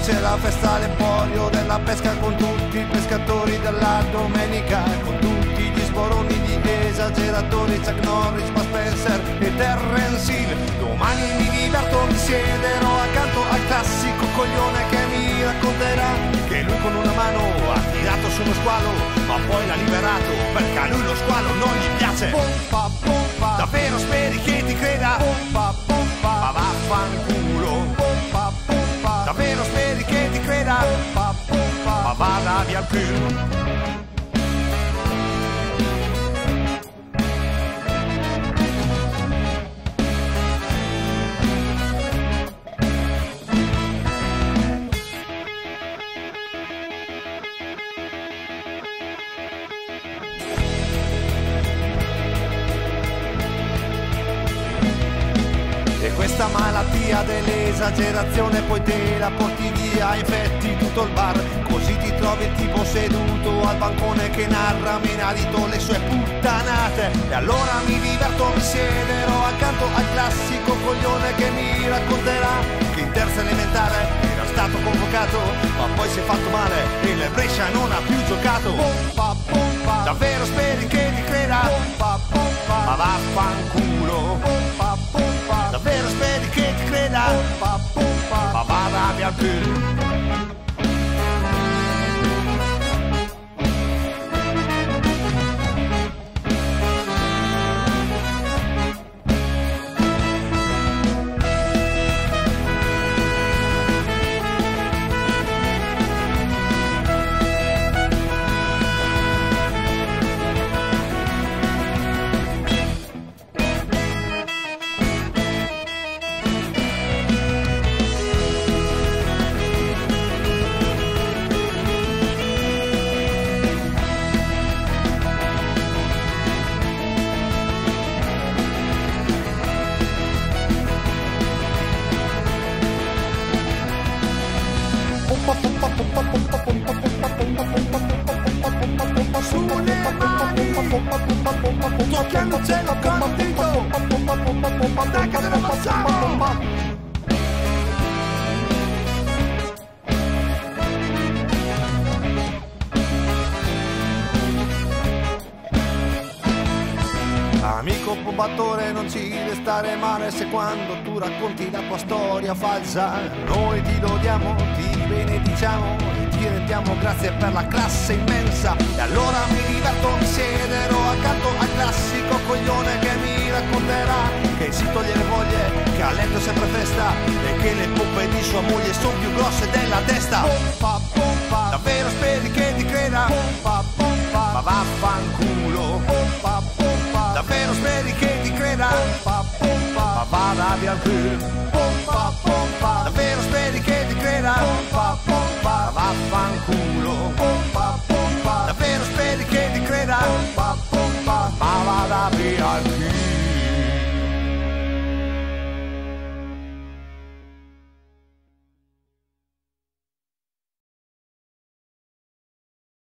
c'è la festa all'emporio della pesca con tutti i pescatori della domenica, con tutti gli sboroni di esageratori, Chuck Norris, Bud Spencer e Terence Hill. Domani mi diverto, mi siederò accanto al classico coglione che mi racconterà che lui con una mano ha tirato su uno squalo, ma poi l'ha liberato perché a lui lo squalo non gli piace. Pompa, pompa, davvero speri che ti creda? Pompa, pompa, ma vaffanculo. Pompa, pompa, davvero speri che ti creda? Pompa, pompa, ma vada via il culo. Questa malattia dell'esagerazione poi te la porti via, infetti tutto il bar, così ti trovi il tipo seduto al bancone che narra menadito le sue puttanate. E allora mi diverto, mi siederò accanto al classico coglione che mi racconterà che in terza elementare era stato convocato, ma poi si è fatto male e il Brescia non ha più giocato. Pompa, pompa, davvero speri che ti creda? Pompa, pompa, ma vaffanculo. Pompa, pompa, davvero speri che ti creda? Pompa, pompa, ma vada via il culo. Sulle mani, tocchiamo il cielo con un dito, dai che te lo facciamo. Amico pombatore, non ci deve stare male se quando tu racconti la tua storia falsa. Noi ti lodiamo, ti benediciamo e ti rendiamo grazie per la classe immensa. E allora mi diverto, mi siederò accanto al classico coglione che mi racconterà che si toglie le voglie, che a letto è sempre festa e che le poppe di sua moglie sono più grosse della testa. Pompa, pompa, davvero speri che ti creda? Pompa, pompa, ma vaffanculo. Pompa, pompa, davvero speri che ti creda? Pompa, pompa, ma vada via il culo. Pompa, pompa, davvero speri che ti creda? Pompa, pompa, ma vaffanculo. Pompa, pompa, davvero speri che ti creda? Pompa, pompa, ma vada via il culo.